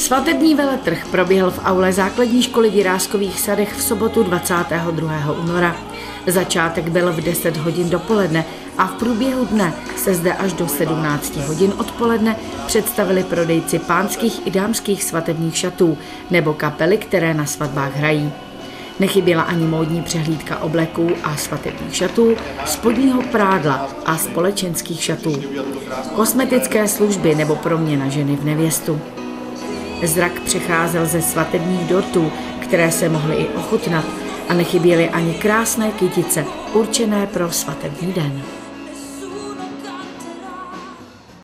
Svatební veletrh proběhl v aule základní školy v Jiráskových Sadech v sobotu 22. února. Začátek byl v 10 hodin dopoledne a v průběhu dne se zde až do 17 hodin odpoledne představili prodejci pánských i dámských svatebních šatů nebo kapely, které na svatbách hrají. Nechyběla ani módní přehlídka obleků a svatebních šatů, spodního prádla a společenských šatů, kosmetické služby nebo proměna ženy v nevěstu. Zrak přecházel ze svatebních dortů, které se mohly i ochutnat, a nechyběly ani krásné kytice určené pro svatební den.